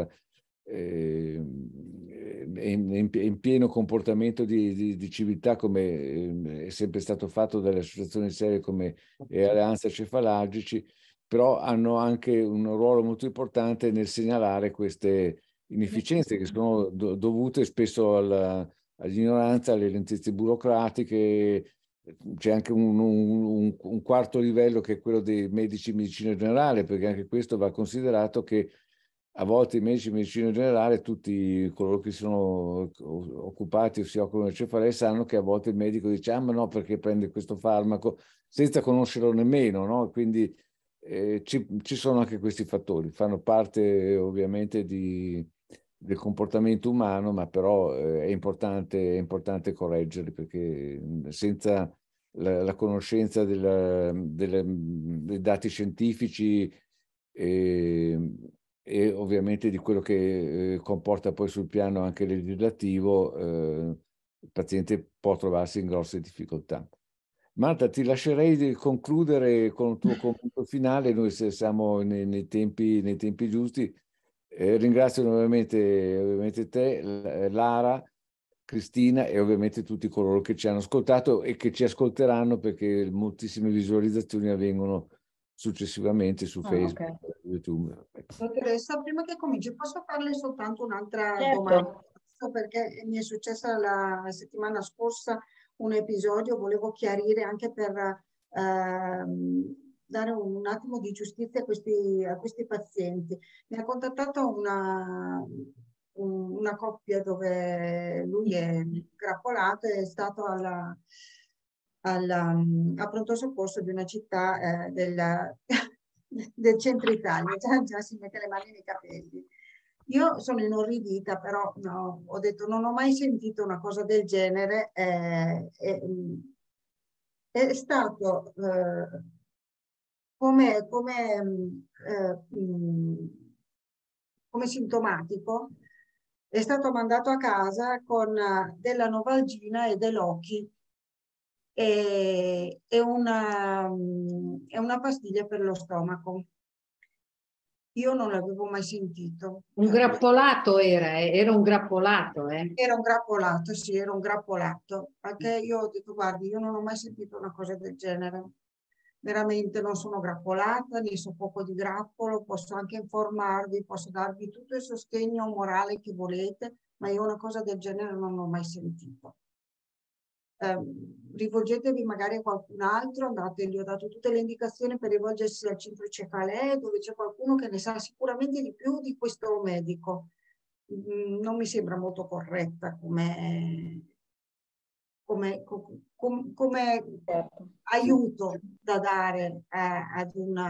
in pieno comportamento di civiltà, come è sempre stato fatto dalle associazioni serie come Alleanza Cefalagici, però hanno anche un ruolo molto importante nel segnalare queste inefficienze che sono dovute spesso all'ignoranza, alle lentezze burocratiche. C'è anche un quarto livello che è quello dei medici di medicina generale, perché anche questo va considerato, che a volte i medici di medicina generale, tutti coloro che sono occupati o si occupano di cefalea, sanno che a volte il medico dice: ah, ma no, perché prende questo farmaco, senza conoscerlo nemmeno, no? Quindi ci sono anche questi fattori, fanno parte ovviamente del comportamento umano, ma però è importante correggerli, perché senza la conoscenza dei dati scientifici e ovviamente di quello che comporta poi sul piano anche legislativo, il paziente può trovarsi in grosse difficoltà. Marta, ti lascerei di concludere con il tuo commento finale. Noi siamo nei tempi giusti. Ringrazio nuovamente ovviamente te, Lara, Cristina, e ovviamente tutti coloro che ci hanno ascoltato e che ci ascolteranno, perché moltissime visualizzazioni avvengono successivamente su Facebook, YouTube. Dottoressa, prima che cominci, posso farle soltanto un'altra Certo. domanda? Perché mi è successa la settimana scorsa un episodio, volevo chiarire anche per dare un attimo di giustizia a questi pazienti. Mi ha contattato una coppia dove lui è grappolato e è stato a pronto soccorso di una città del centro Italia. Già si mette le mani nei capelli. Io sono inorridita, però no, ho detto non ho mai sentito una cosa del genere. È stato come sintomatico, è stato mandato a casa con della Novalgina e dell'Oki e una pastiglia per lo stomaco. Io non l'avevo mai sentito. Un grappolato era un grappolato, eh? Era un grappolato, sì, era un grappolato. Perché io ho detto, guardi, io non ho mai sentito una cosa del genere. veramente non sono grappolata, ne so poco di grappolo, posso anche informarvi, posso darvi tutto il sostegno morale che volete, ma io una cosa del genere non l'ho mai sentito. Rivolgetevi magari a qualcun altro, andate, gli ho dato tutte le indicazioni per rivolgersi al centro cefalea, dove c'è qualcuno che ne sa sicuramente di più di questo medico. Non mi sembra molto corretta come aiuto da dare ad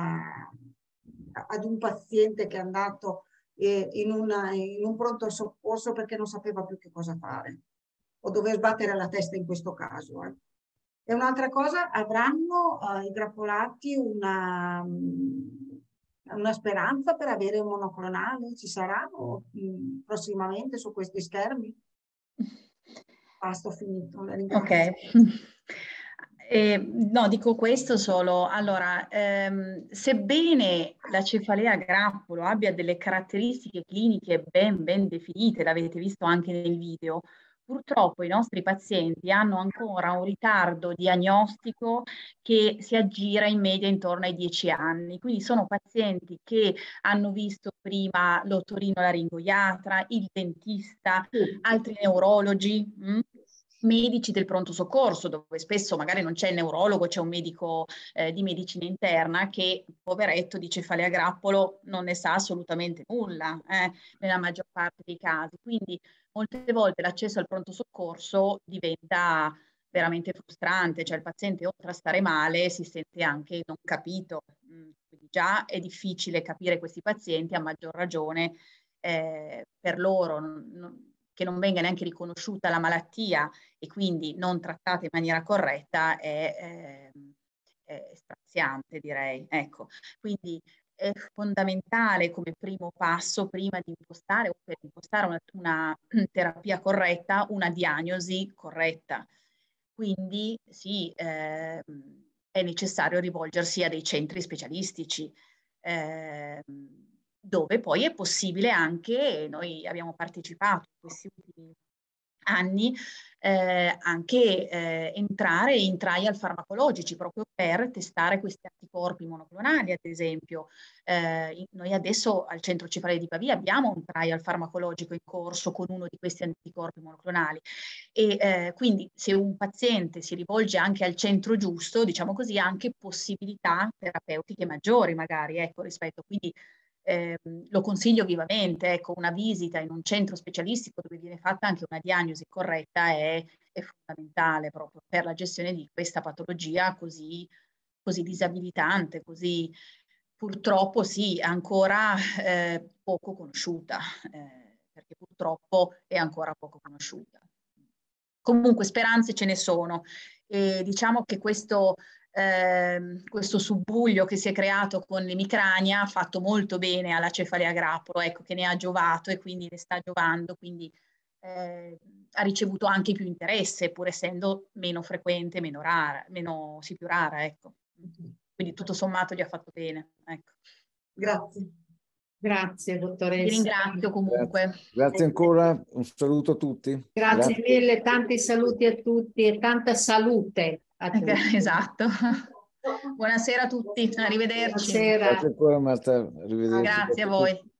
un paziente che è andato in un pronto soccorso perché non sapeva più che cosa fare o dover sbattere la testa in questo caso. E un'altra cosa, avranno i grappolati una speranza per avere un monoclonale? Ci saranno prossimamente su questi schermi? Basta, ho finito. Ok. No, dico questo solo. Allora, sebbene la cefalea a grappolo abbia delle caratteristiche cliniche ben definite, l'avete visto anche nel video, purtroppo i nostri pazienti hanno ancora un ritardo diagnostico che si aggira in media intorno ai 10 anni. Quindi sono pazienti che hanno visto prima l'otorinolaringoiatra, il dentista, altri neurologi, medici del pronto soccorso, dove spesso magari non c'è il neurologo, c'è un medico di medicina interna che, poveretto, di cefalea a grappolo non ne sa assolutamente nulla nella maggior parte dei casi. Quindi molte volte l'accesso al pronto soccorso diventa veramente frustrante, cioè il paziente oltre a stare male si sente anche non capito. Quindi già è difficile capire questi pazienti, a maggior ragione per loro che non venga neanche riconosciuta la malattia e quindi non trattata in maniera corretta è straziante, direi. Ecco, quindi è fondamentale come primo passo, prima di impostare o per impostare una terapia corretta, una diagnosi corretta. Quindi sì, è necessario rivolgersi a dei centri specialistici, dove poi è possibile anche, noi abbiamo partecipato in questi ultimi anni, anche entrare in trial farmacologici proprio per testare questi anticorpi monoclonali, ad esempio. Noi adesso al Centro Cefalea di Pavia abbiamo un trial farmacologico in corso con uno di questi anticorpi monoclonali e quindi se un paziente si rivolge anche al centro giusto, diciamo così, ha anche possibilità terapeutiche maggiori magari, ecco, rispetto. Quindi lo consiglio vivamente, ecco, una visita in un centro specialistico dove viene fatta anche una diagnosi corretta è fondamentale proprio per la gestione di questa patologia così disabilitante, così purtroppo sì, ancora poco conosciuta, perché purtroppo è ancora poco conosciuta. Comunque speranze ce ne sono e diciamo che questo subbuglio che si è creato con l'emicrania ha fatto molto bene alla cefalea a grappolo, ecco, che ne ha giovato e quindi ne sta giovando, quindi ha ricevuto anche più interesse, pur essendo meno frequente, meno rara, più rara, ecco. Quindi tutto sommato gli ha fatto bene, ecco. Grazie. Grazie, dottoressa. Vi ringrazio comunque. Grazie ancora, un saluto a tutti. Grazie mille, tanti saluti a tutti e tanta salute a tutti. Esatto. Buonasera a tutti, arrivederci. Buonasera. Grazie ancora Marta, arrivederci. Grazie a voi.